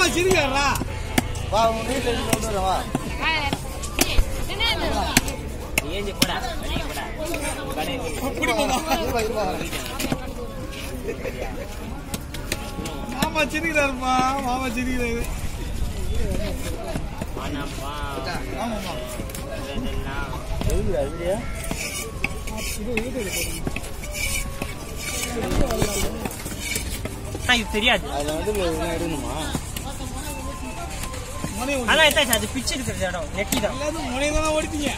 சிரிக்கிறா வா உங்க வீட்டுல இருந்து கொண்டு வரவா ஏஞ்சி போடா வெளியே போடா மாமா சிரிக்கிறாருப்பா மாமா சிரிக்கிறாரு ஆமாமா இது தெரியாது அதுல வந்து எடுக்கணுமா அதான் எத்தாச்சு அது பிச்சு இருக்கிற இடம் நெட்டி தான் எல்லாரும் முனையதான் ஓடிட்டீங்க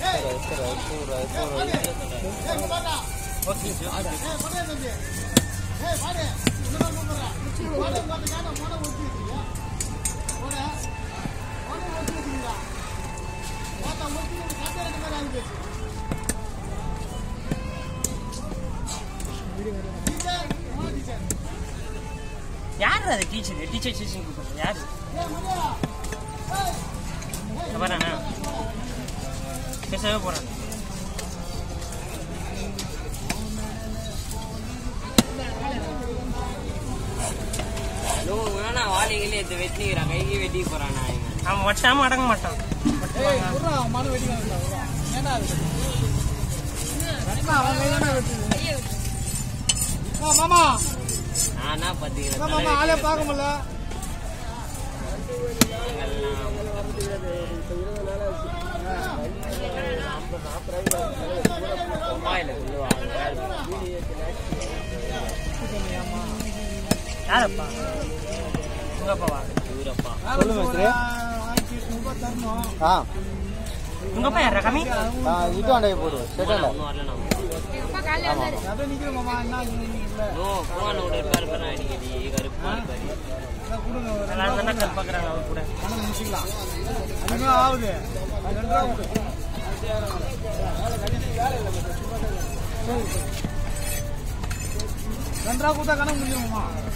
யாரு அது டீச்சர் டீச்சர் கூப்பிடுறது யாரு வரானா பேசவே போறான் வாழைகளே வெட்டிக்கிறான் கைக்கு வெட்டி போறானா அவன் வட்டாம அடங்க மாட்டான் மாமா நானா பாத்தீங்கன்னா மாமா ஆளே பார்க்க முடியல யாரப்பா உங்கப்பாவா இவரப்பா சொல்லுங்க உங்கப்பா யாரா கம்மி இது ஆண்டைய போடு செட்டல பாக்குறாங்க அவர் கூட ஆகுது ரெண்டா கூட்டா கணக்கு முடியுமா